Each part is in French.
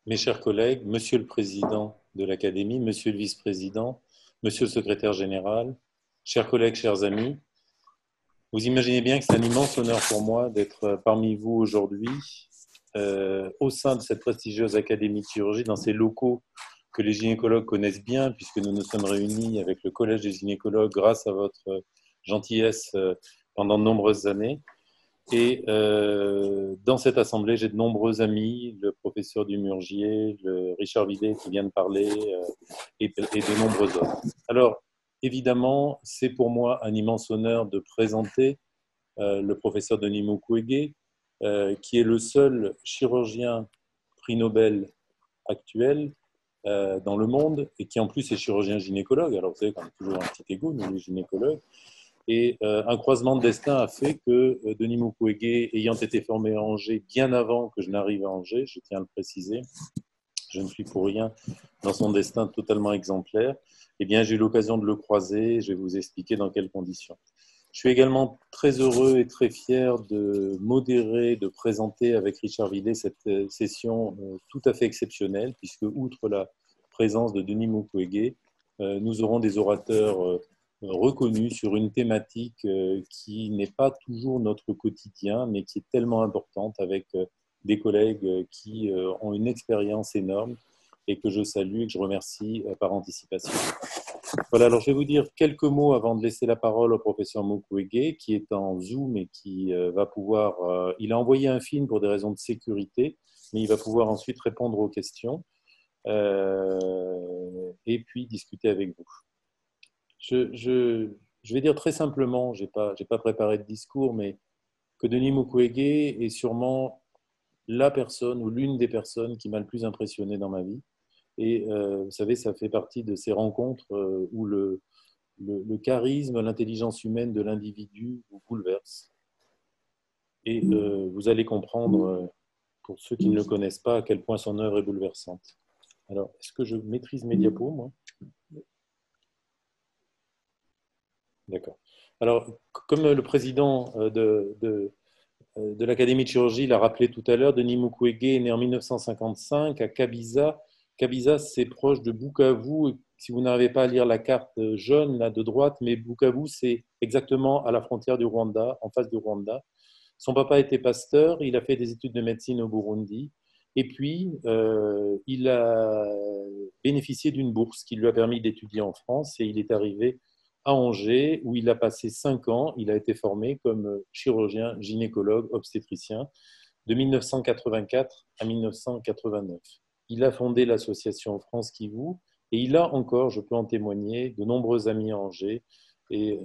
Mes chers collègues, Monsieur le Président de l'Académie, Monsieur le Vice-président, Monsieur le Secrétaire général, chers collègues, chers amis, vous imaginez bien que c'est un immense honneur pour moi d'être parmi vous aujourd'hui au sein de cette prestigieuse Académie de chirurgie, dans ces locaux que les gynécologues connaissent bien, puisque nous nous sommes réunis avec le Collège des gynécologues grâce à votre gentillesse pendant de nombreuses années. Et dans cette assemblée, j'ai de nombreux amis, le professeur Dumurgier, le Richard Videt qui vient de parler, et de nombreux autres. Alors, évidemment, c'est pour moi un immense honneur de présenter le professeur Denis Mukwege, qui est le seul chirurgien prix Nobel actuel dans le monde, et qui en plus est chirurgien gynécologue. Alors, vous savez qu'on a toujours un petit égo, nous les gynécologues. Et un croisement de destin a fait que Denis Mukwege, ayant été formé à Angers bien avant que je n'arrive à Angers, je tiens à le préciser, je ne suis pour rien dans son destin totalement exemplaire, eh bien j'ai eu l'occasion de le croiser, je vais vous expliquer dans quelles conditions. Je suis également très heureux et très fier de modérer, de présenter avec Richard Videt cette session tout à fait exceptionnelle, puisque outre la présence de Denis Mukwege, nous aurons des orateurs reconnus sur une thématique qui n'est pas toujours notre quotidien, mais qui est tellement importante, avec des collègues qui ont une expérience énorme et que je salue et que je remercie par anticipation. Voilà, alors je vais vous dire quelques mots avant de laisser la parole au professeur Mukwege, qui est en Zoom et qui va pouvoir... il a envoyé un film pour des raisons de sécurité, mais il va pouvoir ensuite répondre aux questions et puis discuter avec vous. Je vais dire très simplement, je n'ai pas préparé de discours, mais que Denis Mukwege est sûrement la personne ou l'une des personnes qui m'a le plus impressionné dans ma vie. Et vous savez, ça fait partie de ces rencontres où le charisme, l'intelligence humaine de l'individu vous bouleverse. Et vous allez comprendre, pour ceux qui ne le connaissent pas, à quel point son œuvre est bouleversante. Alors, est-ce que je maîtrise mes diapos, moi? D'accord. Alors, comme le président de l'Académie de chirurgie l'a rappelé tout à l'heure, Denis Mukwege est né en 1955 à Kabiza. Kabiza, c'est proche de Bukavu. Si vous n'arrivez pas à lire la carte jaune là de droite, mais Bukavu, c'est exactement à la frontière du Rwanda, en face du Rwanda. Son papa était pasteur, il a fait des études de médecine au Burundi, et puis il a bénéficié d'une bourse qui lui a permis d'étudier en France, et il est arrivé à Angers, où il a passé 5 ans. Il a été formé comme chirurgien, gynécologue, obstétricien de 1984 à 1989. Il a fondé l'association France qui vous, et il a encore, je peux en témoigner, de nombreux amis à Angers, et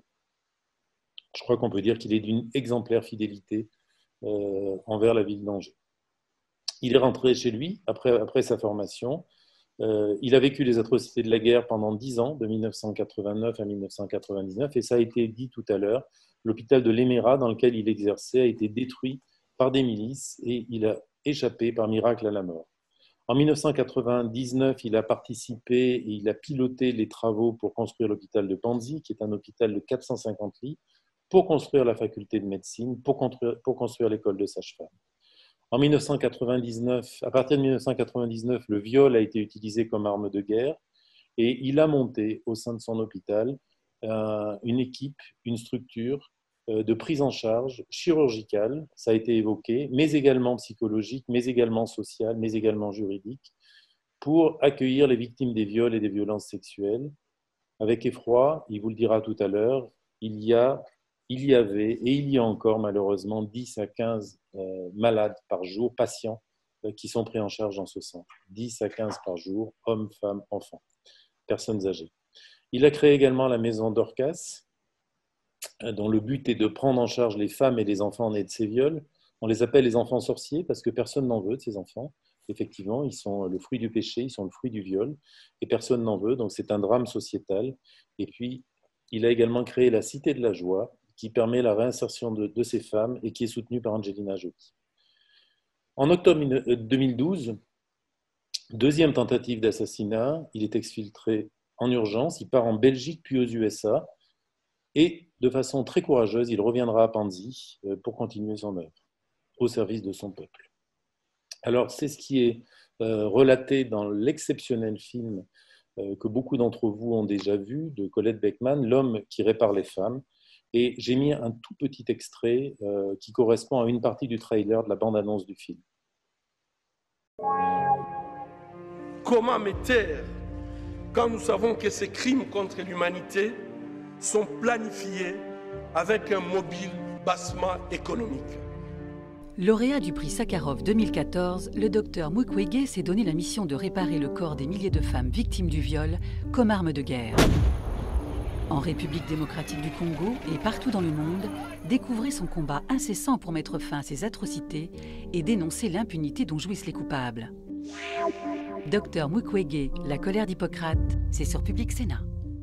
je crois qu'on peut dire qu'il est d'une exemplaire fidélité envers la ville d'Angers. Il est rentré chez lui après sa formation. Il a vécu les atrocités de la guerre pendant 10 ans, de 1989 à 1999, et ça a été dit tout à l'heure. L'hôpital de l'Éméra, dans lequel il exerçait, a été détruit par des milices et il a échappé par miracle à la mort. En 1999, il a participé et il a piloté les travaux pour construire l'hôpital de Panzi, qui est un hôpital de 450 lits, pour construire la faculté de médecine, pour construire l'école de sage-femme. En 1999, à partir de 1999, le viol a été utilisé comme arme de guerre et il a monté au sein de son hôpital une équipe, une structure de prise en charge chirurgicale, ça a été évoqué, mais également psychologique, mais également sociale, mais également juridique, pour accueillir les victimes des viols et des violences sexuelles. Avec effroi, il vous le dira tout à l'heure, il y avait et il y a encore malheureusement 10 à 15 malades par jour, patients, qui sont pris en charge dans ce centre. 10 à 15 par jour, hommes, femmes, enfants, personnes âgées. Il a créé également la maison Dorcas, dont le but est de prendre en charge les femmes et les enfants nés de ces viols. On les appelle les enfants sorciers parce que personne n'en veut de ces enfants. Effectivement, ils sont le fruit du péché, ils sont le fruit du viol, et personne n'en veut, donc c'est un drame sociétal. Et puis, il a également créé la Cité de la Joie, qui permet la réinsertion de ces femmes et qui est soutenue par Angelina Jolie. En octobre 2012, deuxième tentative d'assassinat, il est exfiltré en urgence, il part en Belgique puis aux USA, et de façon très courageuse, il reviendra à Panzi pour continuer son œuvre au service de son peuple. Alors, c'est ce qui est relatée dans l'exceptionnel film que beaucoup d'entre vous ont déjà vu, de Colette Beckman, L'homme qui répare les femmes. Et j'ai mis un tout petit extrait qui correspond à une partie du trailer de la bande-annonce du film. Comment me taire quand nous savons que ces crimes contre l'humanité sont planifiés avec un mobile bassement économique? Lauréat du prix Sakharov 2014, le docteur Mukwege s'est donné la mission de réparer le corps des milliers de femmes victimes du viol comme arme de guerre. En République démocratique du Congo et partout dans le monde, découvrez son combat incessant pour mettre fin à ces atrocités et dénoncer l'impunité dont jouissent les coupables. Docteur Mukwege, la colère d'Hippocrate, c'est sur Public Sénat.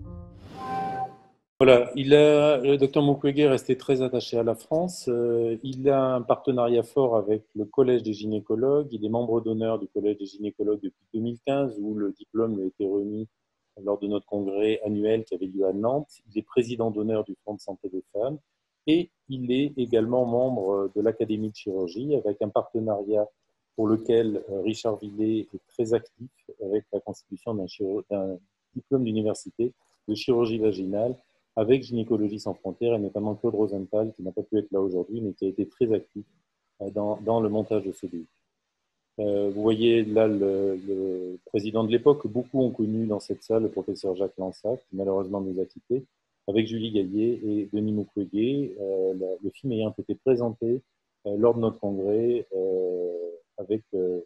Voilà, le docteur Mukwege est resté très attaché à la France. Il a un partenariat fort avec le Collège des gynécologues. Il est membre d'honneur du Collège des gynécologues depuis 2015, où le diplôme lui a été remis lors de notre congrès annuel qui avait lieu à Nantes. Il est président d'honneur du Fonds de santé des femmes et il est également membre de l'Académie de chirurgie avec un partenariat pour lequel Richard Villet est très actif avec la constitution d'un diplôme d'université de chirurgie vaginale avec Gynécologie sans frontières et notamment Claude Rosenthal, qui n'a pas pu être là aujourd'hui, mais qui a été très actif dans le montage de ce livre. Vous voyez là le président de l'époque, que beaucoup ont connu dans cette salle, le professeur Jacques Lansac, qui malheureusement nous a quittés, avec Julie Gaillet et Denis Mukwege, le film ayant été présenté lors de notre congrès avec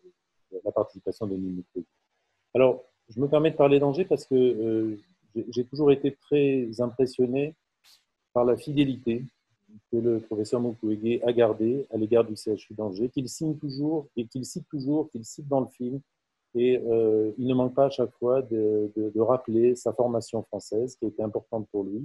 la participation de Denis Mukwege. Alors, je me permets de parler d'Angers parce que j'ai toujours été très impressionné par la fidélité que le professeur Mukwege a gardée à l'égard du CHU d'Angers, qu'il signe toujours et qu'il cite toujours, qu'il cite dans le film. Et il ne manque pas à chaque fois de rappeler sa formation française, qui a été importante pour lui.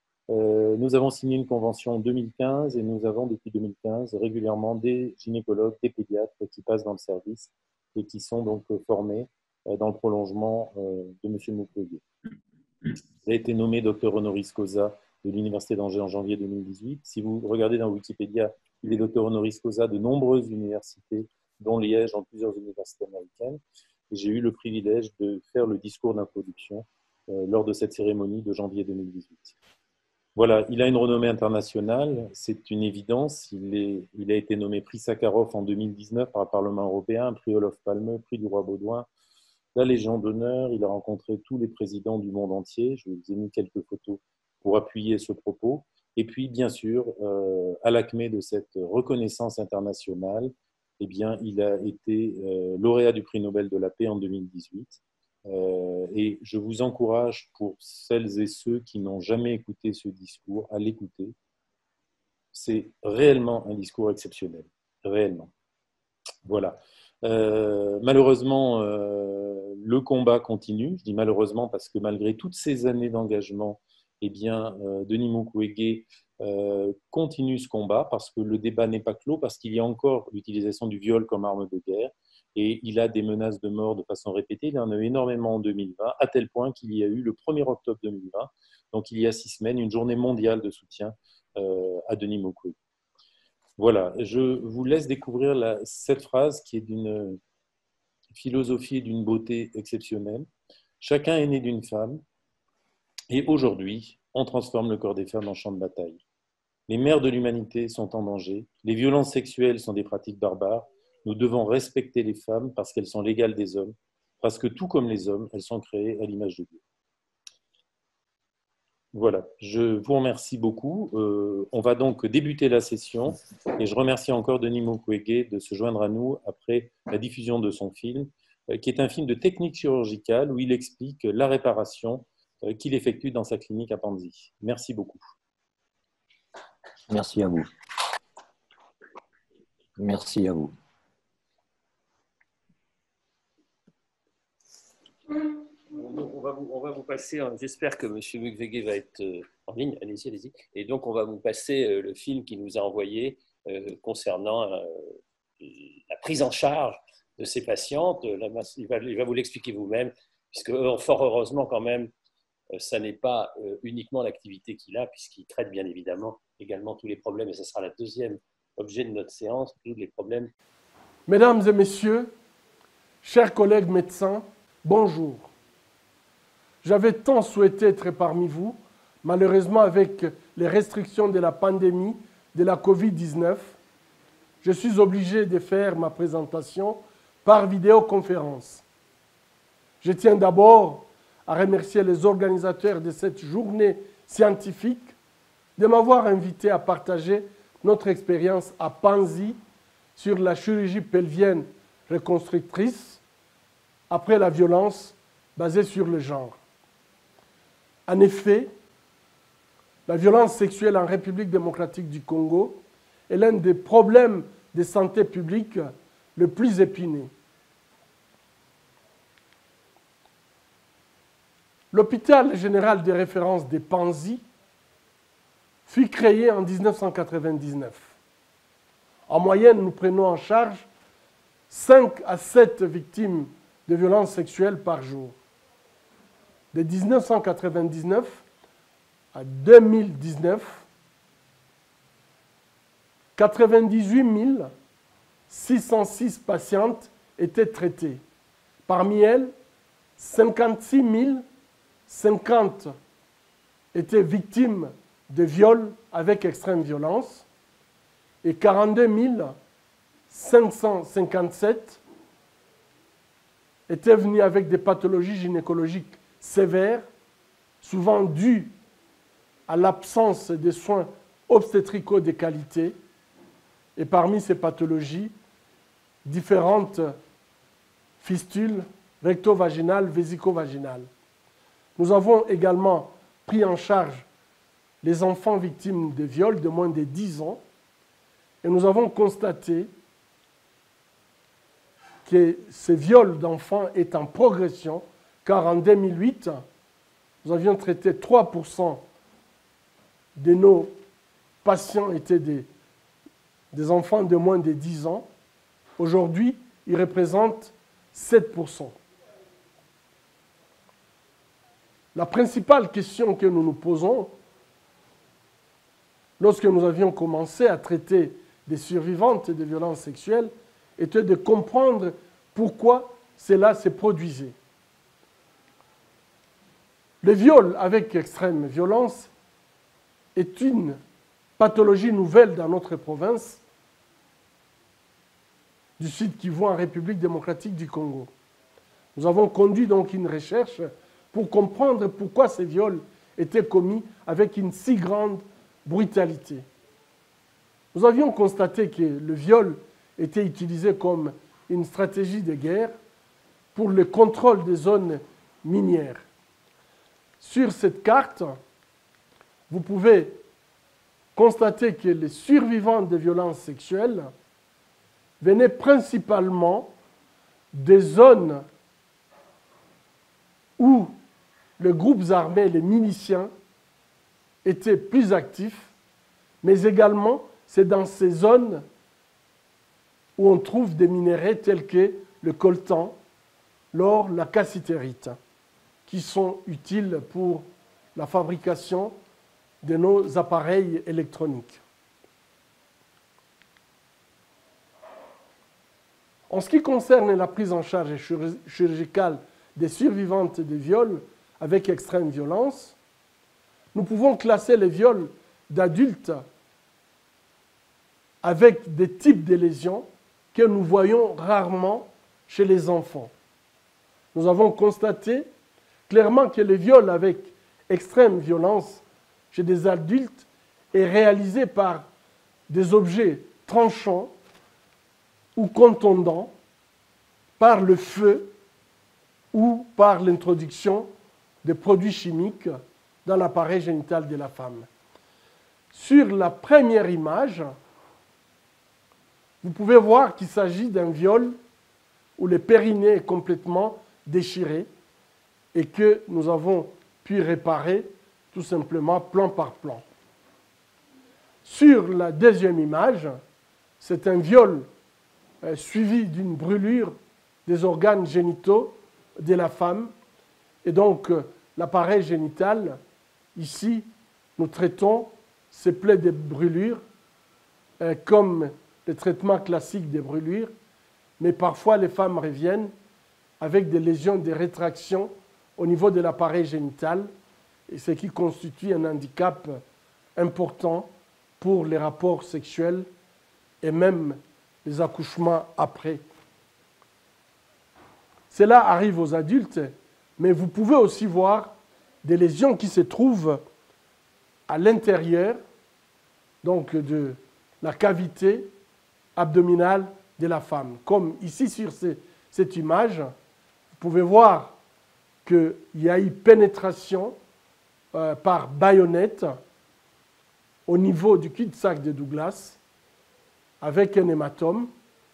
Nous avons signé une convention en 2015 et nous avons depuis 2015 régulièrement des gynécologues, des pédiatres qui passent dans le service et qui sont donc formés dans le prolongement de M. Mukwege. Il a été nommé docteur honoris causa de l'Université d'Angers en janvier 2018. Si vous regardez dans Wikipédia, il est docteur honoris causa de nombreuses universités, dont Liège, dans plusieurs universités américaines. Et j'ai eu le privilège de faire le discours d'introduction lors de cette cérémonie de janvier 2018. Voilà, il a une renommée internationale, c'est une évidence. Il a été nommé prix Sakharov en 2019 par le Parlement européen, prix Olof Palme, prix du Roi Baudouin, la Légion d'honneur. Il a rencontré tous les présidents du monde entier. Je vous ai mis quelques photos pour appuyer ce propos. Et puis, bien sûr, à l'acmé de cette reconnaissance internationale, eh bien, il a été lauréat du prix Nobel de la paix en 2018. Et je vous encourage, pour celles et ceux qui n'ont jamais écouté ce discours, à l'écouter. C'est réellement un discours exceptionnel, réellement. Voilà. Malheureusement, le combat continue. Je dis malheureusement parce que malgré toutes ces années d'engagement, eh bien, Denis Mukwege continue ce combat parce que le débat n'est pas clos, parce qu'il y a encore l'utilisation du viol comme arme de guerre. Et il a des menaces de mort de façon répétée. Il en a eu énormément en 2020, à tel point qu'il y a eu le 1er octobre 2020, donc il y a 6 semaines, une journée mondiale de soutien à Denis Mukwege. Voilà, je vous laisse découvrir cette phrase qui est d'une philosophie et d'une beauté exceptionnelle. Chacun est né d'une femme, et aujourd'hui, on transforme le corps des femmes en champ de bataille. Les mères de l'humanité sont en danger, les violences sexuelles sont des pratiques barbares. Nous devons respecter les femmes parce qu'elles sont l'égale des hommes, parce que tout comme les hommes, elles sont créées à l'image de Dieu. Voilà, je vous remercie beaucoup. On va donc débuter la session et je remercie encore Denis Mukwege de se joindre à nous après la diffusion de son film, qui est un film de technique chirurgicale où il explique la réparation qu'il effectue dans sa clinique à Panzi. Merci beaucoup. Merci à vous. Merci à vous. On va vous passer, j'espère que M. Mukwege va être en ligne, allez-y, allez-y. Et donc, on va vous passer le film qu'il nous a envoyé concernant la prise en charge de ces patientes. Il va vous l'expliquer vous-même, puisque fort heureusement quand même, ça n'est pas uniquement l'activité qu'il a, puisqu'il traite bien évidemment également tous les problèmes, et ce sera le deuxième objet de notre séance, tous les problèmes. Mesdames et messieurs, Chers collègues médecins, bonjour. J'avais tant souhaité être parmi vous, malheureusement avec les restrictions de la pandémie de la Covid-19, je suis obligé de faire ma présentation par vidéoconférence. Je tiens d'abord à remercier les organisateurs de cette journée scientifique de m'avoir invité à partager notre expérience à Panzi sur la chirurgie pelvienne reconstructrice après la violence basée sur le genre. En effet, la violence sexuelle en République démocratique du Congo est l'un des problèmes de santé publique le plus épineux. L'hôpital général de référence de Panzi fut créé en 1999. En moyenne, nous prenons en charge 5 à 7 victimes de violences sexuelles par jour. De 1999 à 2019, 98 606 patientes étaient traitées. Parmi elles, 56 050 étaient victimes de viols avec extrême violence et 42 557 étaient venus avec des pathologies gynécologiques sévères, souvent dues à l'absence de soins obstétricaux de qualité. Et parmi ces pathologies, différentes fistules recto-vaginales, vésico-vaginales. Nous avons également pris en charge les enfants victimes de viols de moins de 10 ans et nous avons constaté que ces viols d'enfants est en progression car en 2008, nous avions traité 3% de nos patients étaient des enfants de moins de 10 ans. Aujourd'hui, ils représentent 7%. La principale question que nous nous posons, lorsque nous avions commencé à traiter des survivantes de violences sexuelles, était de comprendre pourquoi cela se produisait. Le viol avec extrême violence est une pathologie nouvelle dans notre province du Sud Kivu en République démocratique du Congo. Nous avons conduit donc une recherche pour comprendre pourquoi ces viols étaient commis avec une si grande brutalité. Nous avions constaté que le viol était utilisé comme une stratégie de guerre pour le contrôle des zones minières. Sur cette carte, vous pouvez constater que les survivants de violences sexuelles venaient principalement des zones où les groupes armés, les miliciens, étaient plus actifs, mais également c'est dans ces zones où on trouve des minerais tels que le coltan, l'or, la cassitérite, qui sont utiles pour la fabrication de nos appareils électroniques. En ce qui concerne la prise en charge chirurgicale des survivantes de viols avec extrême violence, nous pouvons classer les viols d'adultes avec des types de lésions que nous voyons rarement chez les enfants. Nous avons constaté clairement que le viol avec extrême violence chez des adultes est réalisé par des objets tranchants ou contondants, par le feu ou par l'introduction de produits chimiques dans l'appareil génital de la femme. Sur la première image, vous pouvez voir qu'il s'agit d'un viol où le périnée est complètement déchiré et que nous avons pu réparer tout simplement plan par plan. Sur la deuxième image, c'est un viol suivi d'une brûlure des organes génitaux de la femme. Et donc, l'appareil génital, ici, nous traitons ces plaies de brûlure comme le traitement classique des brûlures, mais parfois les femmes reviennent avec des lésions de rétraction au niveau de l'appareil génital, et ce qui constitue un handicap important pour les rapports sexuels et même les accouchements après. Cela arrive aux adultes, mais vous pouvez aussi voir des lésions qui se trouvent à l'intérieur, donc de la cavité abdominale de la femme. Comme ici sur cette image, vous pouvez voir qu'il y a eu pénétration par baïonnette au niveau du cul-de-sac de Douglas avec un hématome.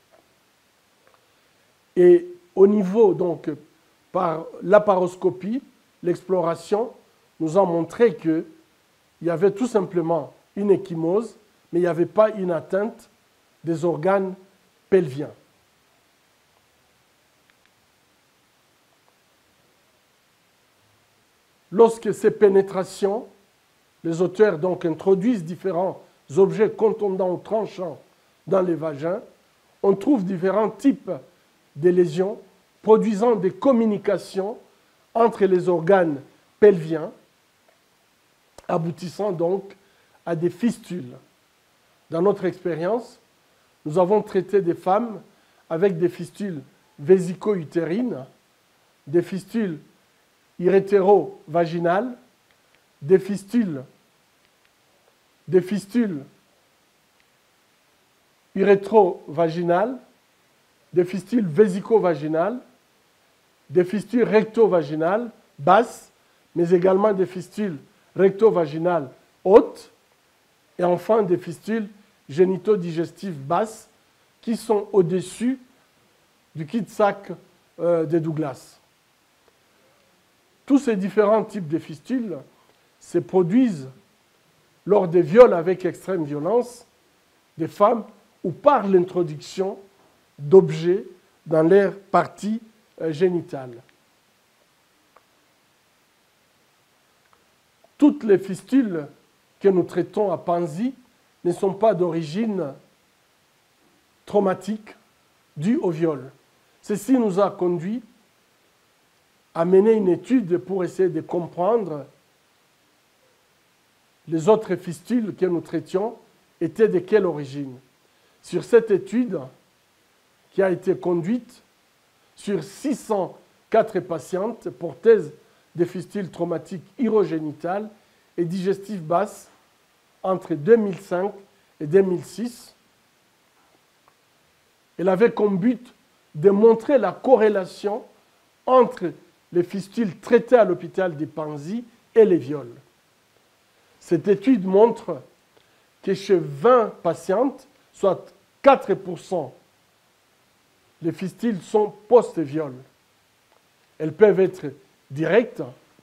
Et au niveau, donc, par laparoscopie, l'exploration nous a montré qu'il y avait tout simplement une ecchymose, mais il n'y avait pas une atteinte des organes pelviens. Lorsque ces pénétrations, les auteurs donc introduisent différents objets contondants ou tranchants dans les vagins, on trouve différents types de lésions produisant des communications entre les organes pelviens, aboutissant donc à des fistules. Dans notre expérience, nous avons traité des femmes avec des fistules vésico-utérines, des fistules urétéro-vaginales, des fistules urétro-vaginales, des fistules vésico-vaginales, des fistules recto-vaginales basses, mais également des fistules recto-vaginales hautes, et enfin des fistules génito-digestives basses qui sont au-dessus du cul-de-sac de Douglas. Tous ces différents types de fistules se produisent lors des viols avec extrême violence des femmes ou par l'introduction d'objets dans leur partie génitale. Toutes les fistules que nous traitons à Panzi ne sont pas d'origine traumatique due au viol. Ceci nous a conduit à mener une étude pour essayer de comprendre les autres fistules que nous traitions étaient de quelle origine. Sur cette étude qui a été conduite sur 604 patientes porteuses de fistules traumatiques urogénitales et digestives basses entre 2005 et 2006, elle avait comme but de montrer la corrélation entre les fistules traitées à l'hôpital de Panzi et les viols. Cette étude montre que chez 20 patientes, soit 4%, les fistules sont post-viol. Elles peuvent être directes,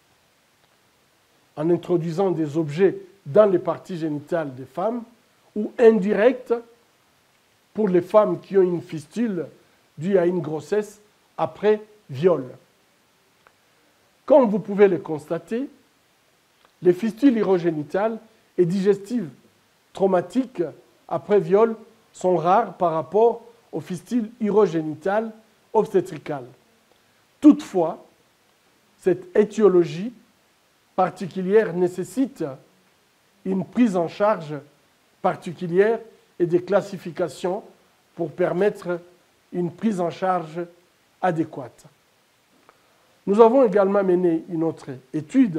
en introduisant des objets dans les parties génitales des femmes, ou indirectes pour les femmes qui ont une fistule due à une grossesse après viol. Comme vous pouvez le constater, les fistules urogénitales et digestives traumatiques après viol sont rares par rapport aux fistules urogénitales obstétricales. Toutefois, cette étiologie particulière nécessite une prise en charge particulière et des classifications pour permettre une prise en charge adéquate. Nous avons également mené une autre étude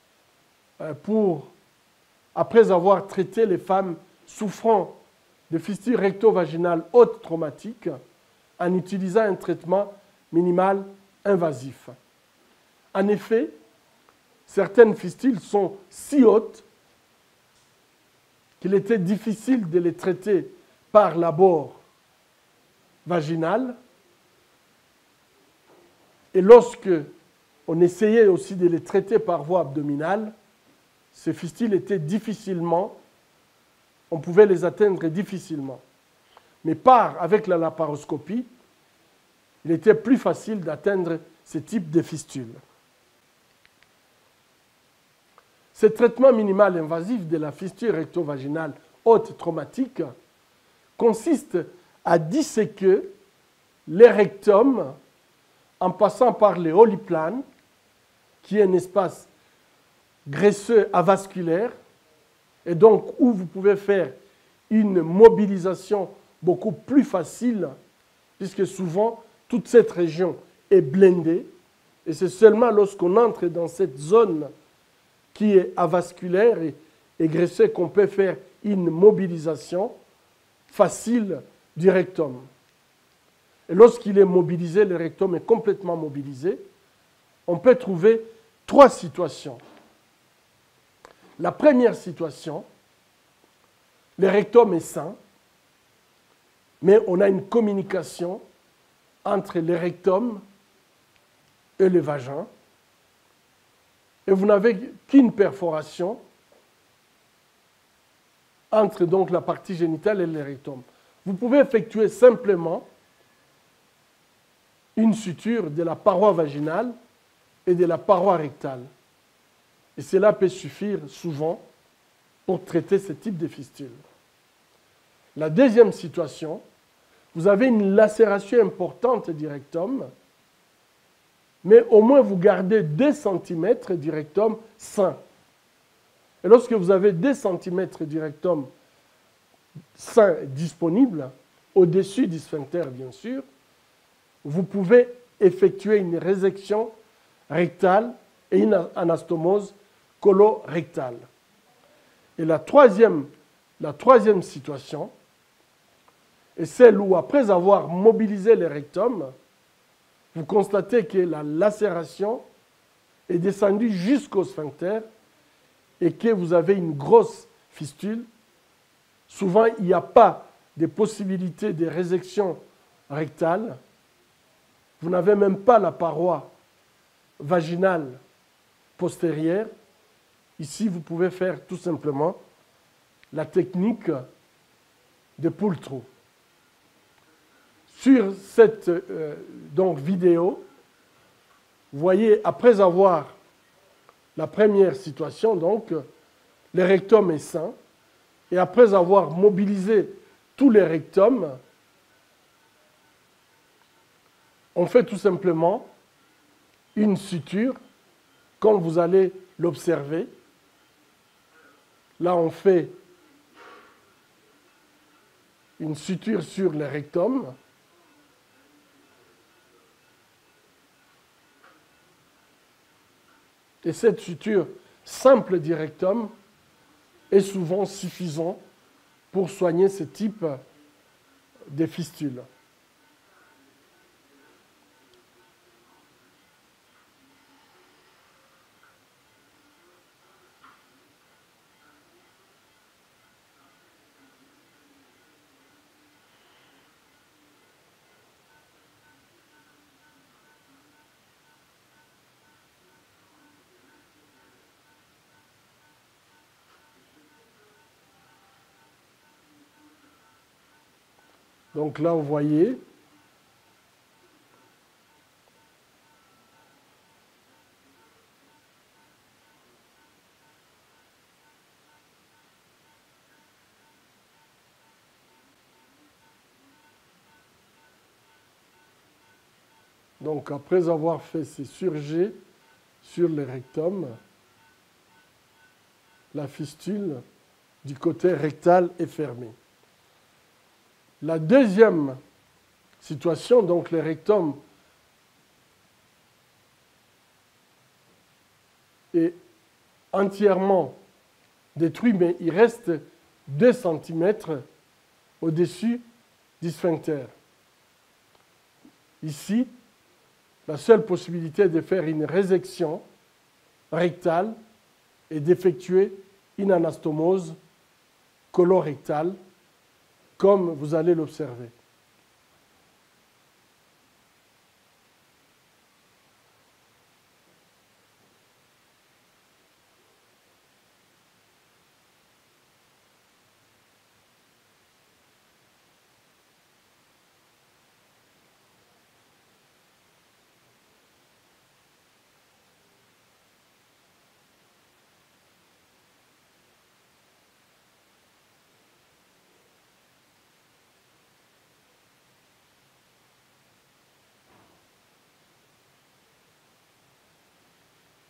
après avoir traité les femmes souffrant de fistules recto-vaginales hautes traumatiques en utilisant un traitement minimal invasif. En effet, certaines fistules sont si hautes qu'il était difficile de les traiter par l'abord vaginal. Et lorsque on essayait aussi de les traiter par voie abdominale, ces fistules étaient difficilement, on pouvait les atteindre difficilement. Mais avec la laparoscopie, il était plus facile d'atteindre ce type de fistules. Ce traitement minimal invasif de la fistule recto-vaginale haute traumatique consiste à disséquer les rectums en passant par les holiplanes, qui est un espace graisseux avasculaire, et donc où vous pouvez faire une mobilisation beaucoup plus facile, puisque souvent toute cette région est blindée, et c'est seulement lorsqu'on entre dans cette zone qui est avasculaire et graisseux qu'on peut faire une mobilisation facile du rectum. Et lorsqu'il est mobilisé, le rectum est complètement mobilisé, on peut trouver 3 situations. La première situation, le rectum est sain, mais on a une communication entre le rectum et le vagin, et vous n'avez qu'une perforation entre donc la partie génitale et le rectum. Vous pouvez effectuer simplement une suture de la paroi vaginale et de la paroi rectale. Et cela peut suffire souvent pour traiter ce type de fistule. La deuxième situation, vous avez une lacération importante du rectum, mais au moins vous gardez 2 cm du rectum sain. Et lorsque vous avez 2 cm du rectum sain disponible, au-dessus du sphincter bien sûr, vous pouvez effectuer une résection rectale et une anastomose colorectale. Et la troisième situation est celle où, après avoir mobilisé le rectum, vous constatez que la lacération est descendue jusqu'au sphincter et que vous avez une grosse fistule. Souvent, il n'y a pas de possibilité de résection rectale. Vous n'avez même pas la paroi vaginale postérieure. Ici, vous pouvez faire tout simplement la technique de pull-through. Sur cette vidéo, vous voyez, après avoir la première situation, donc, le rectum est sain, et après avoir mobilisé tous les rectums, on fait tout simplement une suture, comme vous allez l'observer. Là, on fait une suture sur le rectum. Et cette suture simple du rectum est souvent suffisante pour soigner ce type de fistule. Donc là, vous voyez, donc après avoir fait ces surjets sur le rectum, la fistule du côté rectal est fermée. La deuxième situation, donc le rectum est entièrement détruit, mais il reste 2 cm au-dessus du sphincter. Ici, la seule possibilité de faire une résection rectale est d'effectuer une anastomose colorectale, comme vous allez l'observer.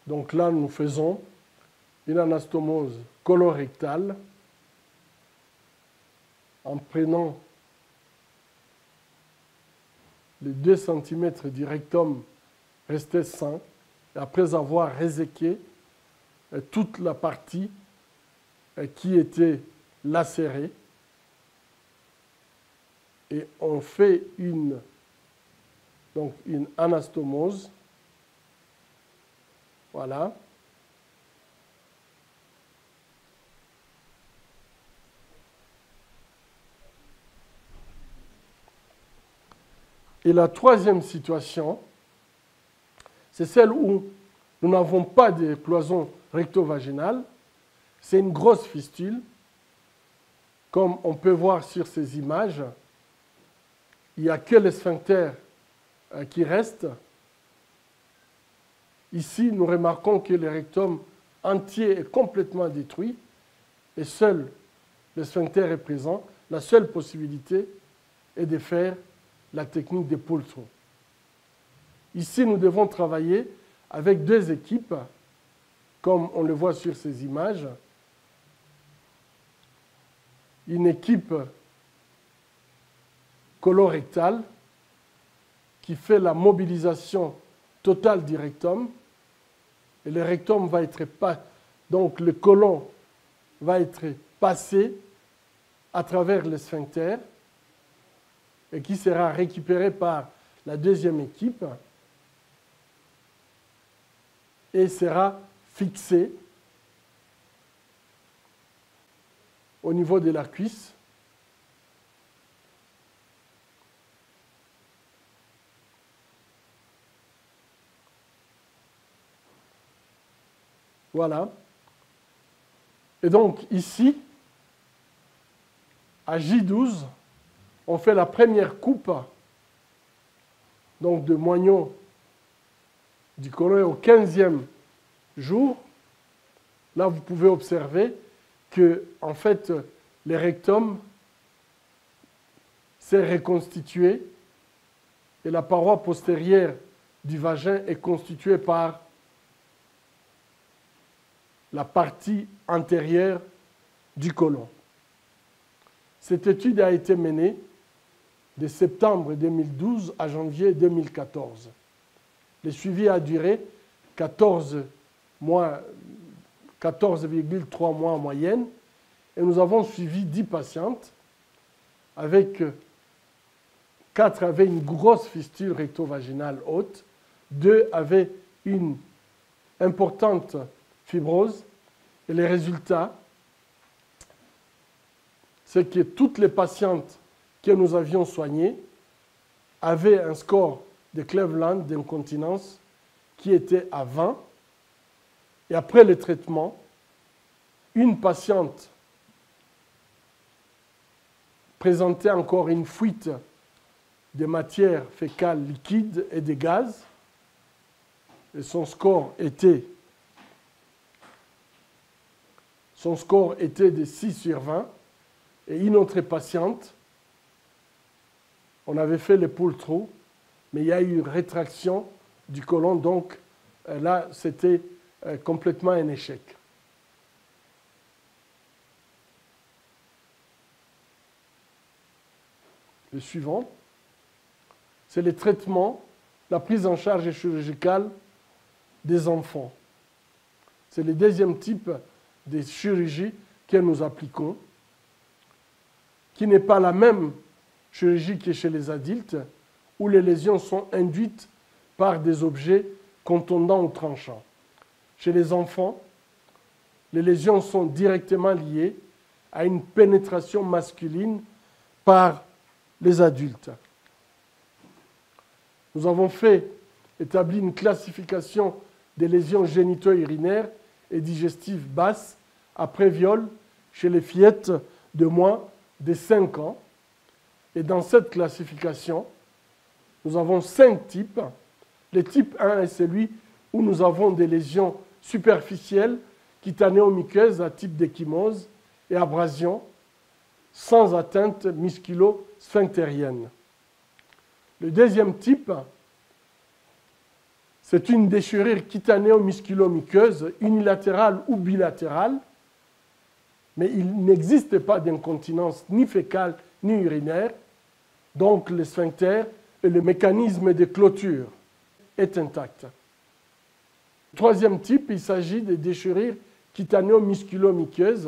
Donc là, nous faisons une anastomose colorectale en prenant les 2 cm du rectum restés sains, et après avoir réséqué toute la partie qui était lacérée. Et on fait une anastomose. Voilà. Et la troisième situation, c'est celle où nous n'avons pas de cloison recto-vaginale. C'est une grosse fistule, comme on peut voir sur ces images. Il n'y a que le sphincter qui reste. Ici, nous remarquons que le rectum entier est complètement détruit et seul le sphincter est présent. La seule possibilité est de faire la technique des pull-through. Ici, nous devons travailler avec 2 équipes, comme on le voit sur ces images. Une équipe colorectale qui fait la mobilisation totale du rectum. Et le rectum va être donc le côlon va être passé à travers le sphincter et qui sera récupéré par la deuxième équipe et sera fixé au niveau de la cuisse. Voilà. Et donc ici, à J12, on fait la première coupe donc de moignon du côlon au 15e jour. Là, vous pouvez observer que, en fait, le rectum s'est reconstitué et la paroi postérieure du vagin est constituée par la partie antérieure du côlon. Cette étude a été menée de septembre 2012 à janvier 2014. Le suivi a duré 14,3 mois en moyenne et nous avons suivi 10 patientes avec 4 avaient une grosse fistule recto-vaginale haute, 2 avaient une importante fibrose et les résultats, c'est que toutes les patientes que nous avions soignées avaient un score de Cleveland d'incontinence qui était à 20. Et après le traitement, une patiente présentait encore une fuite de matière fécale liquide et de gaz. Et son score était de 6 sur 20. Et une autre patiente, on avait fait le pull-through, mais il y a eu une rétraction du côlon, donc là, c'était complètement un échec. Le suivant, c'est le traitement, la prise en charge chirurgicale des enfants. C'est le deuxième type de chirurgie que nous appliquons, qui n'est pas la même chirurgie que chez les adultes, où les lésions sont induites par des objets contondants ou tranchants. Chez les enfants, les lésions sont directement liées à une pénétration masculine par les adultes. Nous avons établi une classification des lésions génito-urinaires et digestives basses après viol chez les fillettes de moins de 5 ans. Et dans cette classification, nous avons 5 types. Le type 1 est celui où nous avons des lésions superficielles, cutanéo-muqueuses à type d'échymose et abrasion, sans atteinte musculo-sphinctérienne. Le deuxième type C'est une déchirure cutanéo-musculo-muqueuse, unilatérale ou bilatérale, mais il n'existe pas d'incontinence ni fécale ni urinaire, donc le sphincter et le mécanisme de clôture est intact. Troisième type, il s'agit de déchirures cutanéo-musculo-muqueuses,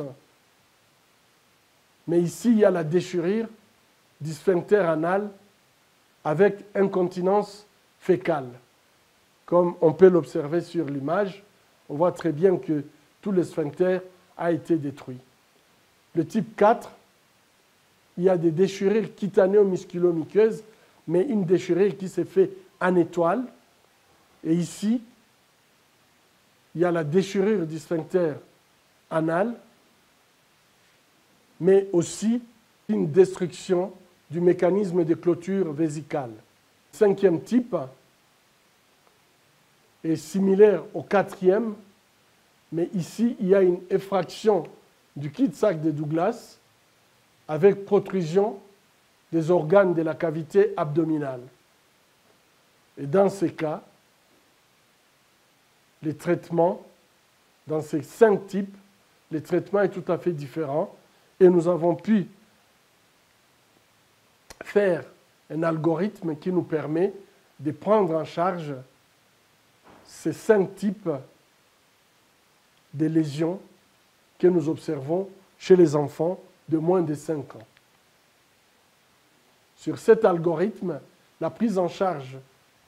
mais ici il y a la déchirure du sphincter anal avec incontinence fécale. Comme on peut l'observer sur l'image, on voit très bien que tout le sphincter a été détruit. Le type 4, il y a des déchirures cutanéo-musculo-muqueuses, mais une déchirure qui s'est faite en étoile. Et ici, il y a la déchirure du sphincter anal, mais aussi une destruction du mécanisme de clôture vésicale. Cinquième type est similaire au quatrième, mais ici, il y a une effraction du cul-de-sac de Douglas avec protrusion des organes de la cavité abdominale. Et dans ces cas, les traitements, dans ces 5 types, le traitement est tout à fait différent et nous avons pu faire un algorithme qui nous permet de prendre en charge ces 5 types de lésions que nous observons chez les enfants de moins de 5 ans. Sur cet algorithme, la prise en charge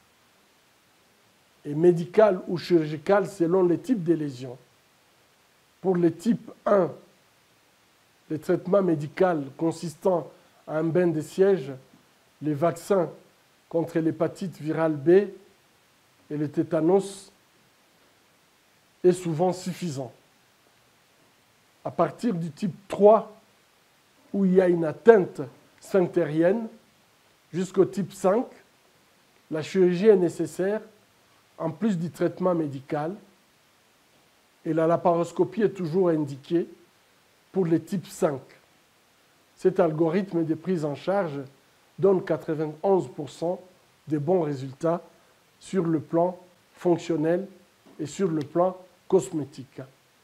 est médicale ou chirurgicale selon les types de lésions. Pour le type 1, le traitement médical consistant à un bain de siège, les vaccins contre l'hépatite virale B et le tétanos est souvent suffisant. À partir du type 3, où il y a une atteinte sphinctérienne, jusqu'au type 5, la chirurgie est nécessaire en plus du traitement médical et la laparoscopie est toujours indiquée pour les types 5. Cet algorithme de prise en charge donne 91% de bons résultats sur le plan fonctionnel et sur le plan cosmétique.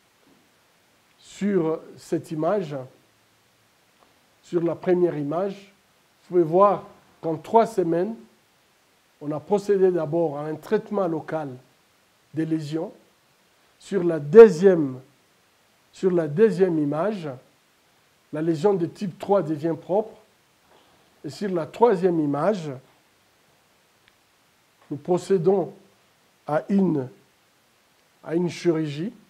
Sur cette image, sur la première image, vous pouvez voir qu'en 3 semaines, on a procédé d'abord à un traitement local des lésions. Sur la deuxième image, la lésion de type 3 devient propre. Et sur la troisième image, nous procédons à une chirurgie.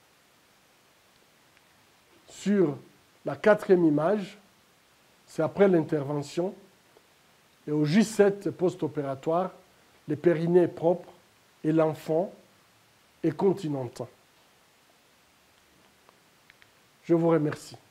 Sur la quatrième image, c'est après l'intervention. Et au J7 post-opératoire, le périnée est propre et l'enfant est continentin. Je vous remercie.